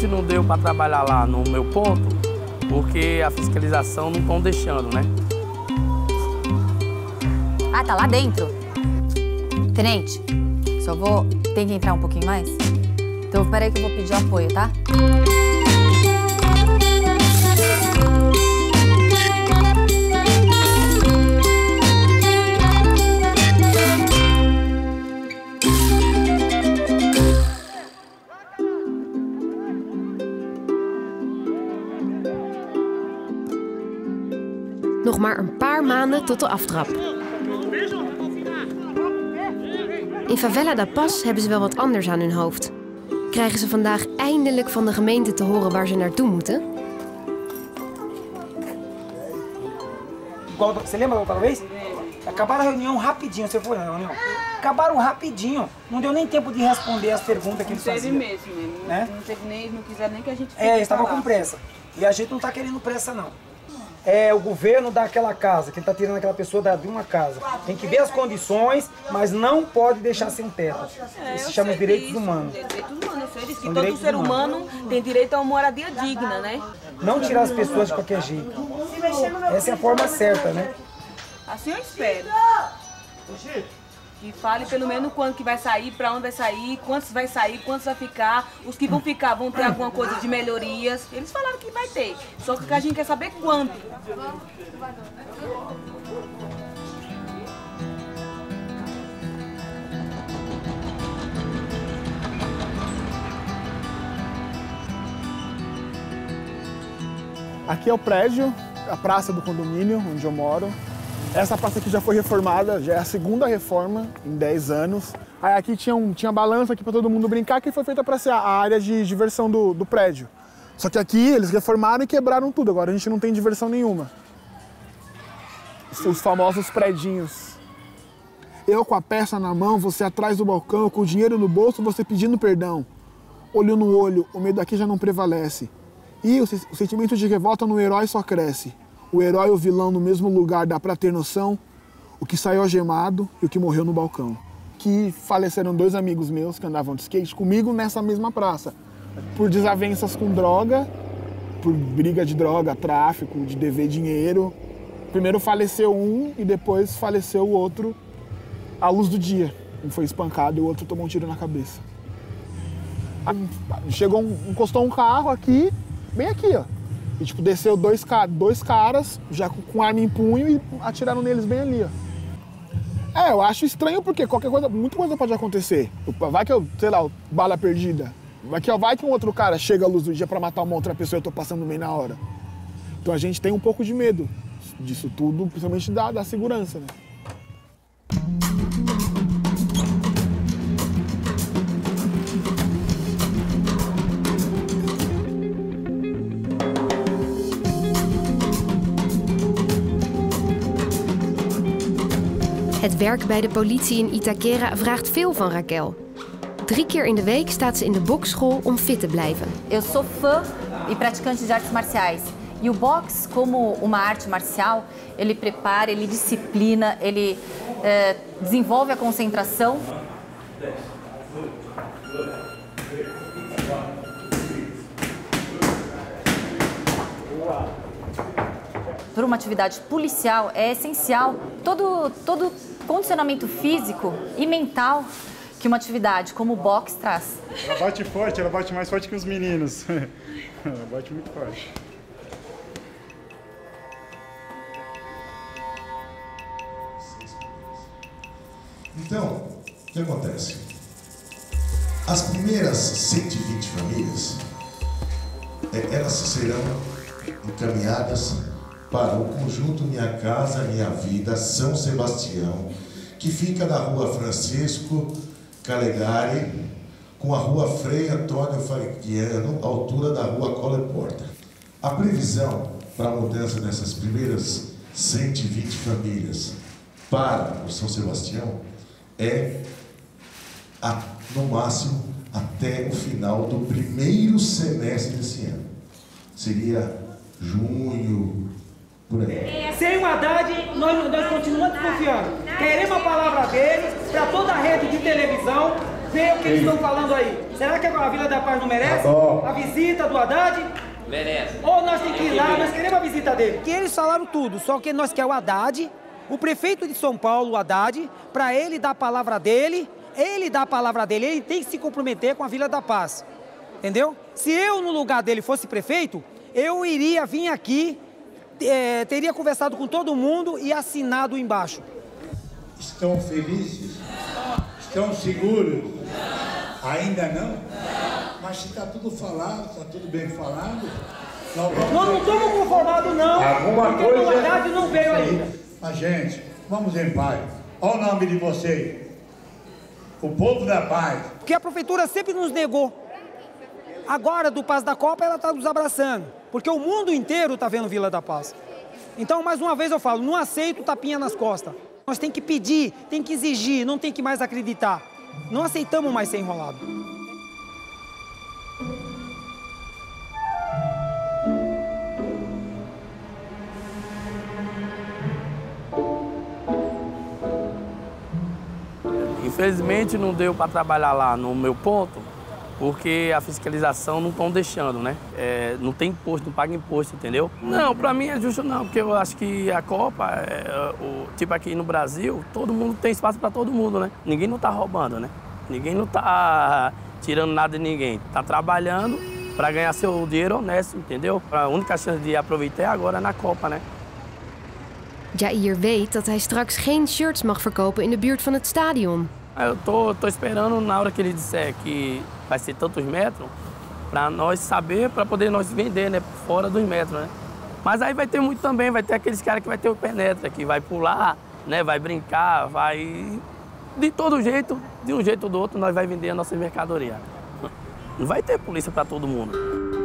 hoje não deu para trabalhar lá no meu ponto, porque a fiscalização não estão deixando, né? Ah, tá lá dentro? Tenente, só vou... Tem que entrar um pouquinho mais? Então, peraí que eu vou pedir o apoio, tá? Nog maar een paar maanden tot de aftrap. In Favela da Paz hebben ze wel wat anders aan hun hoofd. Krijgen ze vandaag eindelijk van de gemeente te horen waar ze naartoe moeten? Você lembra da outra vez? Acabaram a reunião rapidinho, você foi na reunião? Acabaram rapidinho, não deu nem tempo de responder as perguntas que eles faziam. Não teve mesmo, né? Não teve nem, não quiseram nem que a gente fique. Eles estavam com pressa. E a gente não tá querendo pressa, não. É o governo daquela casa, que ele tá tirando aquela pessoa de uma casa. Tem que ver as condições, mas não pode deixar sem teto. Isso se chama os direitos humanos. Direitos humanos, eu sei disso, que todo ser humano tem direito a uma moradia digna, né? Não tirar as pessoas de qualquer jeito. Essa é a forma certa, né? Assim eu espero. Que fale pelo menos quando que vai sair, para onde vai sair, quantos vai sair, quantos vai ficar. Os que vão ficar vão ter alguma coisa de melhorias. Eles falaram que vai ter, só que a gente quer saber quando. Aqui é o prédio, a praça do condomínio onde eu moro. Essa praça aqui já foi reformada, já é a segunda reforma em 10 anos. Aí aqui tinha balança aqui para todo mundo brincar, que foi feita para ser a área de diversão do prédio. Só que aqui eles reformaram e quebraram tudo, agora a gente não tem diversão nenhuma. Os famosos predinhos. Eu com a peça na mão, você atrás do balcão, com o dinheiro no bolso, você pedindo perdão. Olho no olho, o medo aqui já não prevalece. E o sentimento de revolta no herói só cresce. O herói e o vilão no mesmo lugar dá pra ter noção, o que saiu algemado e o que morreu no balcão. Que faleceram 2 amigos meus que andavam de skate comigo nessa mesma praça. Por desavenças com droga, por briga de droga, tráfico, de dever dinheiro. Primeiro faleceu um e depois faleceu o outro à luz do dia. Um foi espancado e o outro tomou um tiro na cabeça. Encostou um carro aqui, bem aqui, ó. E, tipo, desceu dois caras, já com arma em punho e atiraram neles bem ali, ó. Eu acho estranho porque qualquer coisa, muita coisa pode acontecer. Vai que eu, sei lá, bala perdida. Vai que um outro cara chega à luz do dia pra matar uma outra pessoa e eu tô passando bem na hora. Então a gente tem um pouco de medo disso tudo, principalmente da segurança, né? Het werk bij de politie in Itaquera vraagt veel van Raquel. 3 keer in de week staat ze in de boxschool om fit te blijven. Eu sou fã e praticante de artes marciais. E o boxe, como uma arte marcial, ele prepara, ele disciplina, ele desenvolve a concentração. Para uma atividade policial é essencial todo condicionamento físico e mental que uma atividade como o boxe traz. Ela bate forte, ela bate mais forte que os meninos. Ela bate muito forte. Então, o que acontece? As primeiras 120 famílias, elas serão encaminhadas para o conjunto Minha Casa Minha Vida São Sebastião, que fica na rua Francisco Calegari, com a rua Frei Antônio Fariquiano, altura da rua Colle Porta. A previsão para a mudança dessas primeiras 120 famílias para o São Sebastião é, no máximo, até o final do primeiro semestre desse ano. Seria junho, por aí. Sem o Haddad, nós continuamos confiando. Queremos a palavra dele para toda a rede de televisão, ver o que eles estão falando aí. Será que a Vila da Paz não merece a visita do Haddad? Merece. Ou nós temos que ir lá, nós queremos a visita dele. Que eles falaram tudo, só que nós queremos o Haddad, o prefeito de São Paulo, o Haddad, para ele dar a palavra dele, ele tem que se comprometer com a Vila da Paz. Entendeu? Se eu, no lugar dele, fosse prefeito, eu iria vir aqui, teria conversado com todo mundo e assinado embaixo. Estão felizes? Estão seguros? Ainda não? Mas se está tudo falado, está tudo bem falado, nós não estamos conformados, não. Alguma porque coisa... o Haddad não veio ainda. Mas, gente, vamos em paz. Olha o nome de vocês. O povo da paz. Porque a prefeitura sempre nos negou. Agora, do Paz da Copa, ela está nos abraçando. Porque o mundo inteiro está vendo Vila da Paz. Então, mais uma vez eu falo, não aceito tapinha nas costas. Nós tem que pedir, tem que exigir, não tem que mais acreditar. Não aceitamos mais ser enrolado. Infelizmente não deu para trabalhar lá no meu ponto, porque a fiscalização não estão deixando, né? Não tem imposto, não paga imposto, entendeu? Não, para mim é justo não, porque eu acho que a Copa, tipo aqui no Brasil, todo mundo tem espaço para todo mundo, né? Ninguém não tá roubando, né? Ninguém não tá tirando nada de ninguém. Tá trabalhando para ganhar seu dinheiro honesto, entendeu? A única chance de aproveitar é agora na Copa, né? Jair weet dat hij straks geen shirts mag verkopen in de buurt van het stadion. Eu tô esperando na hora que ele disser que vai ser tantos metros, para nós saber, para poder nós vender, né, fora dos metros, né? Mas aí vai ter muito também, vai ter aqueles caras que vai ter o penetra, que vai pular, né, vai brincar, vai... De todo jeito, de um jeito ou do outro, nós vai vender a nossa mercadoria. Não vai ter polícia para todo mundo.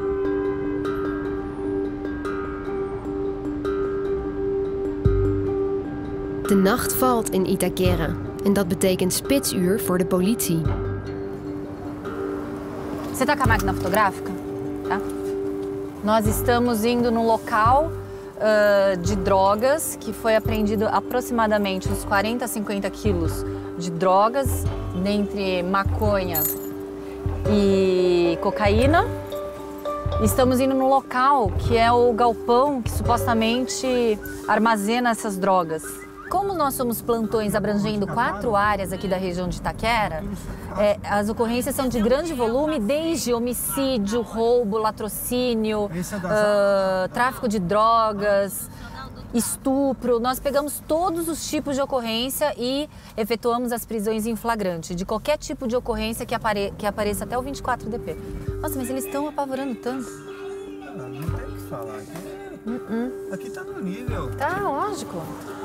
De nacht valt in Itaquera en dat betekent spitsuur voor de politie. Você está com a máquina fotográfica? Tá? Nós estamos indo num local de drogas que foi apreendido aproximadamente uns 40 a 50 quilos de drogas, dentre maconha e cocaína. Estamos indo no local que é o galpão que supostamente armazena essas drogas. Como nós somos plantões abrangendo 4 áreas aqui da região de Itaquera, as ocorrências são de grande volume, desde homicídio, roubo, latrocínio, tráfico de drogas, estupro. Nós pegamos todos os tipos de ocorrência e efetuamos as prisões em flagrante, de qualquer tipo de ocorrência que apareça até o 24DP. Nossa, mas eles estão apavorando tanto. Não tem o que falar. Aqui tá no nível. Tá, lógico.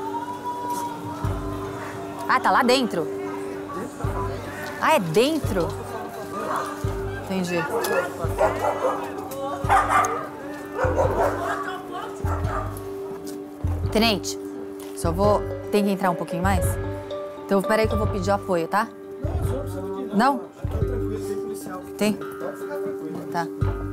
Ah, tá lá dentro? Ah, é dentro? Entendi. Tenente, só vou... Tem que entrar um pouquinho mais? Então, peraí que eu vou pedir apoio, tá? Não? Tem? Tá.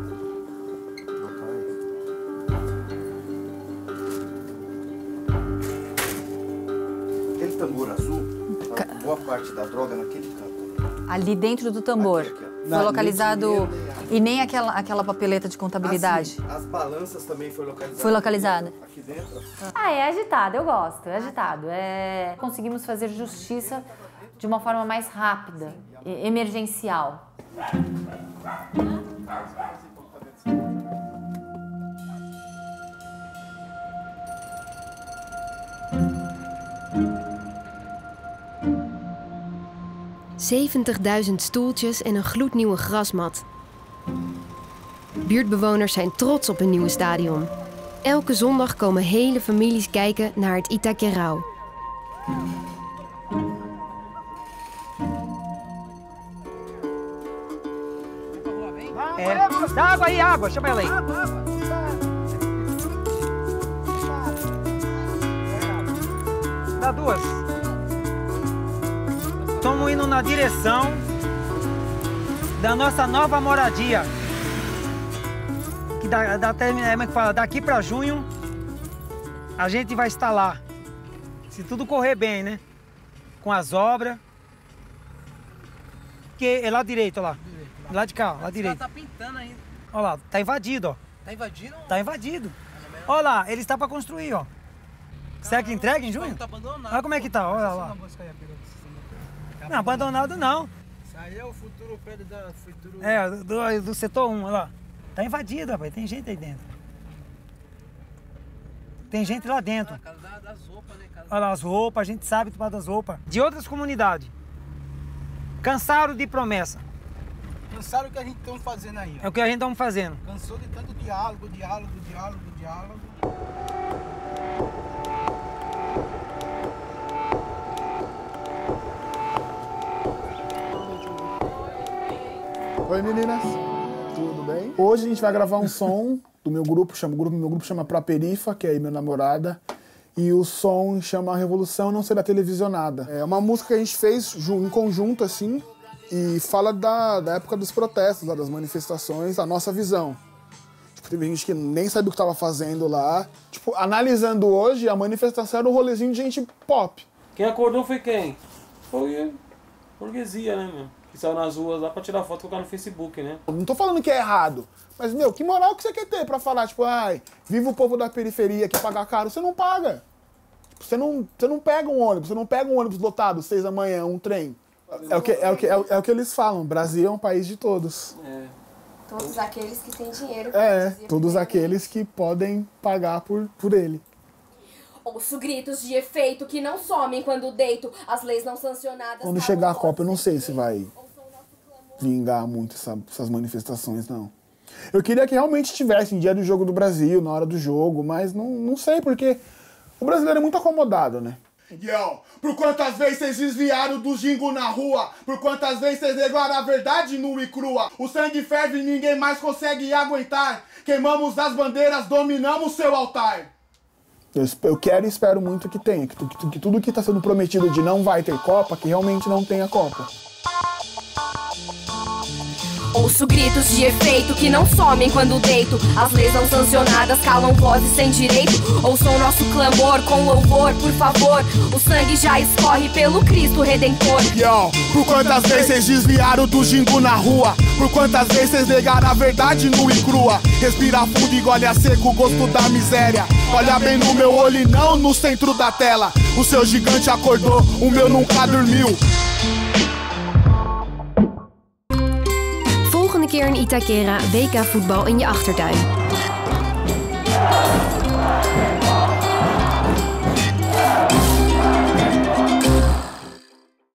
Aquele tambor azul, boa parte da droga naquele canto. Ali dentro do tambor. Aqui. Foi localizado... E nem aquela papeleta de contabilidade. Sim. As balanças também foi localizada. Foi localizada. Aqui dentro. Ah, é agitado, eu gosto, é agitado. Conseguimos fazer justiça de uma forma mais rápida, emergencial. $70.000 stoeltjes en een gloednieuwe grasmat. Buurtbewoners zijn trots op hun nieuwe stadion. Elke zondag komen hele families kijken naar het Itaquerão. Dá água aí, água, chama ela aí. Dá 2. Estamos indo na direção da nossa nova moradia. Que daqui para junho a gente vai estar lá. Se tudo correr bem, né? Com as obras. porque é lá direito, ó lá. Lá de cá, ó, lá direito. Tá pintando ainda. Olha lá, tá invadido, ó. Tá invadindo? Tá invadido. Olha lá, ele está para construir, ó. Será que entrega em junho? Tá abandonado. Olha como é que tá, olha lá. Não, abandonado não. Isso aí é o futuro prédio da futuro... Do setor 1, olha lá. Tá invadido, rapaz, tem gente aí dentro. Tem gente lá dentro. Cara das roupas, né, cara? Olha lá, as roupas, a gente sabe das roupas. De outras comunidades. Cansaram de promessa. Cansaram o que a gente estamos fazendo aí, ó. É o que a gente estamos fazendo. Cansou de tanto diálogo. Oi meninas, tudo bem? Hoje a gente vai gravar um som do meu grupo, meu grupo chama Pra Perifa, que é aí minha namorada. E o som chama Revolução Não Será Televisionada. É uma música que a gente fez em conjunto, assim, e fala da época dos protestos, das manifestações, a nossa visão. Tipo, teve gente que nem sabia o que estava fazendo lá. Tipo, analisando hoje, a manifestação era um rolezinho de gente pop. Quem acordou foi quem? Foi a burguesia, né, meu? Que saiu nas ruas lá pra tirar foto e colocar no Facebook, né? Não tô falando que é errado, mas, meu, que moral que você quer ter pra falar, tipo, ai, viva o povo da periferia que paga caro? Você não paga. Você não pega um ônibus, você não pega um ônibus lotado, 6 da manhã, um trem. É o que eles falam, Brasil é um país de todos. É. Todos aqueles que têm dinheiro. Todos aqueles que podem pagar por ele. Ouço gritos de efeito que não somem quando deito, as leis não sancionadas. Quando chegar a Copa, eu não sei se vai vingar muito essas manifestações, não. Eu queria que realmente tivesse em dia do jogo do Brasil, na hora do jogo, mas não sei, porque o brasileiro é muito acomodado, né? Por quantas vezes vocês desviaram do jingo na rua? Por quantas vezes vocês negaram a verdade nua e crua? O sangue ferve e ninguém mais consegue aguentar. Queimamos as bandeiras, dominamos seu altar. Eu quero e espero muito que tenha, que tudo que está sendo prometido de não vai ter Copa, que realmente não tenha Copa. Ouço gritos de efeito que não somem quando deito, as leis não sancionadas calam vozes sem direito. Ouçam nosso clamor com louvor, por favor, o sangue já escorre pelo Cristo Redentor. Por quantas vezes vocês desviaram do jingo na rua? Por quantas vezes vocês negaram a verdade nua e crua? Respira fundo e engole a seco o gosto da miséria. Olha bem no meu olho e não no centro da tela. O seu gigante acordou, o meu nunca dormiu. Volgende keer in Itaquera WK voetbal in je achtertuin.